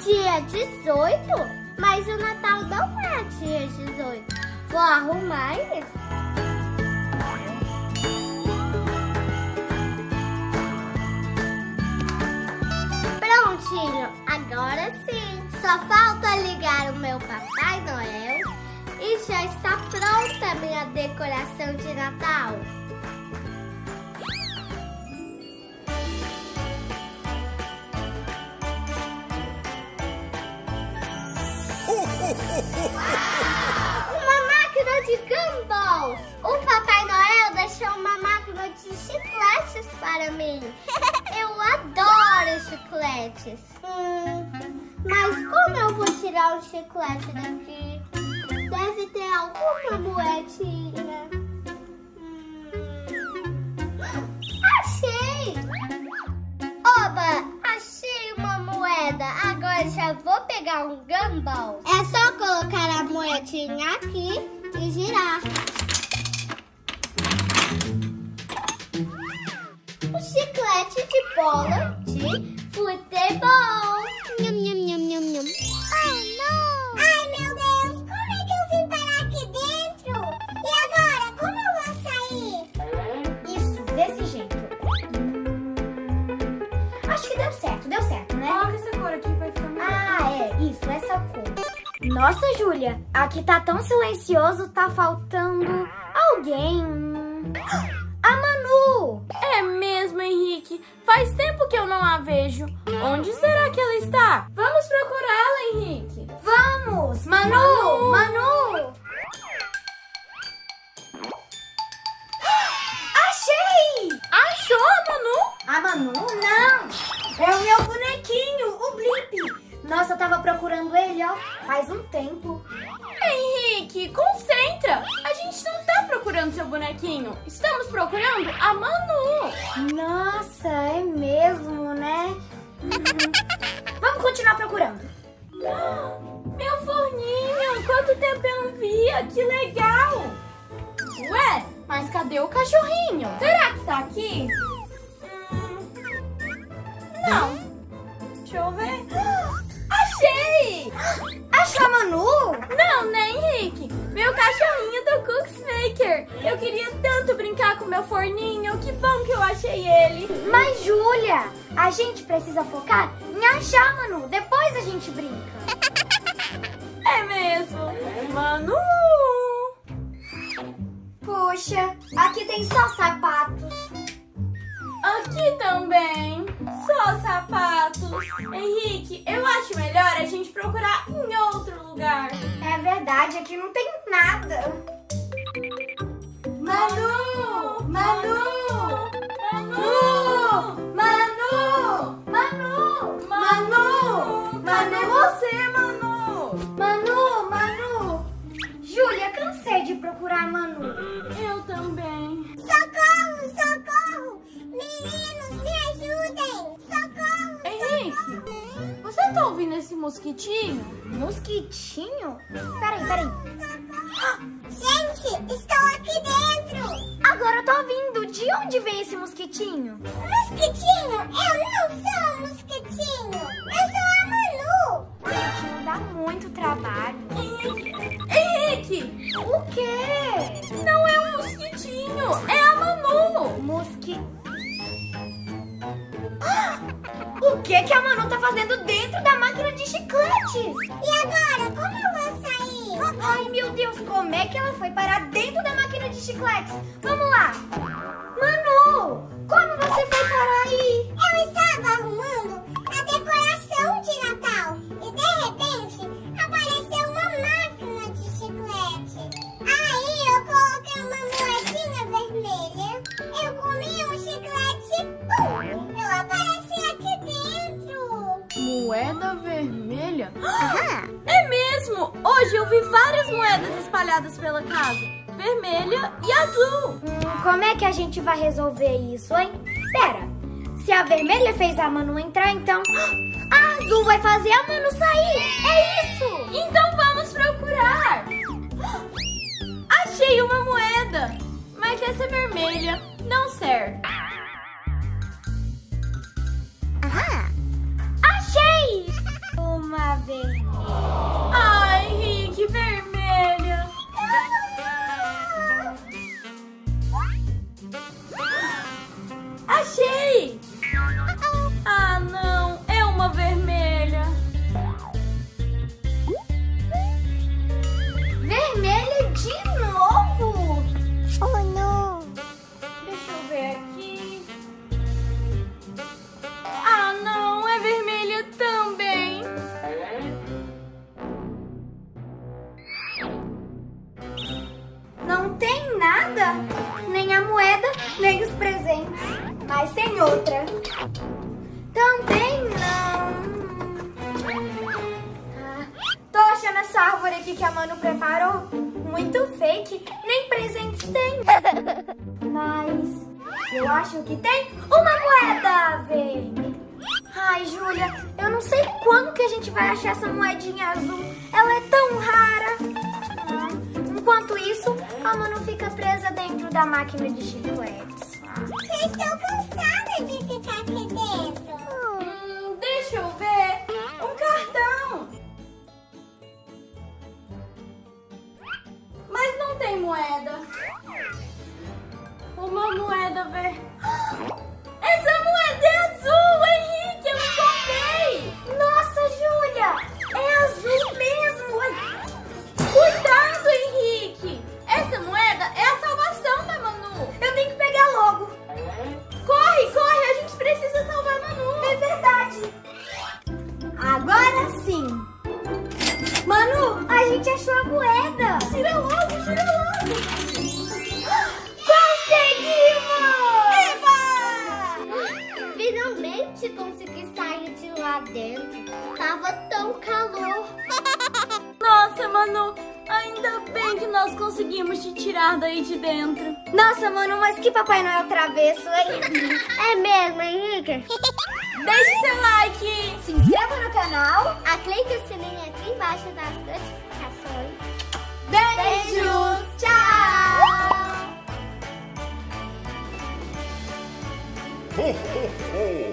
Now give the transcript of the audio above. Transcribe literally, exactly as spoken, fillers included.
dia dezoito? Mas o Natal não é dia dezoito. Vou arrumar isso. Prontinho, agora sim. Só falta ligar o meu Papai Noel e já está pronta a minha decoração de Natal. Uma máquina de Gumball! O Papai Noel deixou uma máquina de chicletes para mim. Eu adoro chicletes. Hum, mas como eu vou tirar o chiclete daqui? Deve ter alguma moedinha. Hum, achei! Oba! Achei uma moeda. Agora já vou pegar um Gumball. É só colocar a moedinha aqui e girar. Um chiclete de bola de futebol. Nham, nham, nham, nham, nham. Oh, não! Ai, meu Deus! Como é que eu vim parar aqui dentro? E agora? Como eu vou sair? Isso, desse jeito. Acho que deu certo, deu certo, né? Coloca essa cor aqui, vai ficar melhor. Ah, é, isso, essa cor. Nossa, Júlia, aqui tá tão silencioso, tá faltando alguém. A Manu! É mesmo, Henrique. Faz tempo que eu não a vejo. Onde será que ela está? Vamos procurá-la, Henrique. Vamos! Manu! Manu! Manu! Achei! Achou a Manu? A Manu? Não! É o meu bonequinho, o Blip. Nossa, eu tava procurando ele, ó, faz um tempo. Henrique, concentra. A gente não tá procurando seu bonequinho. Estamos procurando a Manu. Nossa, é mesmo, né? Uhum. Vamos continuar procurando. Meu forninho, quanto tempo eu não via. Que legal. Ué, mas cadê o cachorrinho? Será que tá aqui? Hum, não. Deixa eu ver. Achei! Achou a Manu? Não, né, Henrique? Meu cachorrinho do Cooks Maker. Eu queria tanto brincar com meu forninho. Que bom que eu achei ele. Mas, Júlia, a gente precisa focar em achar a Manu. Depois a gente brinca. É mesmo. Manu! Puxa, aqui tem só sapatos. Aqui também. Só sapatos. Henrique, eu acho melhor a gente procurar em outro lugar. É verdade, aqui não tem nada. Manu! Manu! Manu! Manu! Manu! Manu! Cadê você, Manu? Manu! Manu! Júlia, cansei de procurar a Manu. Eu também. Socorro! Socorro! Meninos, me ajudem! Socorro! Henrique, você tá ouvindo esse mosquitinho? Mosquitinho? Peraí, peraí. Gente, estou aqui dentro! Agora eu tô ouvindo. De onde vem esse mosquitinho? Mosquitinho? Eu não sou um mosquitinho! Eu sou a Manu! Mosquitinho dá muito trabalho. Henrique! Henrique! O quê? Não é um mosquitinho, é a Manu! Mosqui... Ah! O que que a Manu tá fazendo dentro da máquina de chicletes? E agora, como eu vou sair? Ai, meu Deus, como é que ela foi parar dentro da máquina de chicletes? Vamos lá! Manu, como você foi parar aí? Eu estava arrumando a decoração de Natal e de repente apareceu uma máquina de chiclete. Aí eu coloquei uma moedinha vermelha, eu comi um chiclete e pum! Eu apareci aqui dentro. Moeda vermelha? Aham. É mesmo! Hoje eu vi várias moedas espalhadas pela casa. Vermelha e azul. Hum, como é que a gente vai resolver isso, hein? Pera, se a vermelha fez a Manu entrar, então a azul vai fazer a Manu sair. É isso! Então vamos procurar. Achei uma moeda, mas essa vermelha não serve. Aham. Achei! Uma Mas tem outra. Também não. Ah, tô achando essa árvore aqui que a Manu preparou muito fake. Nem presentes tem. Mas eu acho que tem uma moeda verde. Ai, Júlia, eu não sei quando que a gente vai achar essa moedinha azul. Ela é tão rara. Hum, enquanto isso, a Manu fica presa dentro da máquina de chicletes. Vocês estão cansadas de ficar aqui dentro? Hum, deixa eu ver. Um cartão. Mas não tem moeda. Uma moeda verde. Essa moeda é azul, Henrique, eu encontrei! Nossa, Júlia, é azul mesmo. Cuidado, Henrique! Essa moeda é a salvação da Manu. Eu tenho que pegar logo. Corre, corre, a gente precisa salvar a Manu. É verdade. Agora sim. Manu, a gente achou a moeda. Tira logo, tira logo. Conseguimos! Finalmente consegui sair de lá dentro. Tava tão calor. Nossa, Manu, ainda bem que nós conseguimos te tirar daí de dentro. Nossa, Manu, mas que Papai Noel travesso, hein? É mesmo, Henrique? Deixe seu like. Se inscreva no canal. Clique o sininho aqui embaixo das notificações. Beijos. Tchau! Ho, ho, ho!